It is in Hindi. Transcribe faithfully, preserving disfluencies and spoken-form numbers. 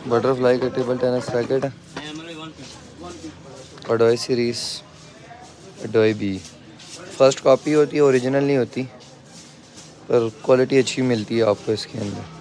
बटरफ्लाई का टेबल टेनिस रैकेट है। अडोय सीरीज, अडोय बी। फर्स्ट कॉपी होती है, ओरिजिनल नहीं होती, पर क्वालिटी अच्छी मिलती है आपको इसके अंदर।